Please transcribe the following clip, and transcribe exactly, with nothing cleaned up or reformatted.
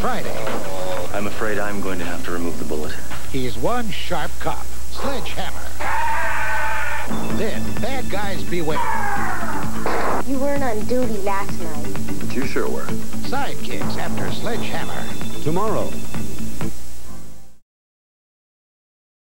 Friday. I'm afraid I'm going to have to remove the bullet. He's one sharp cop, Sledgehammer. Then, bad guys beware. You weren't on duty last night. But you sure were. Sidekicks after Sledgehammer. Tomorrow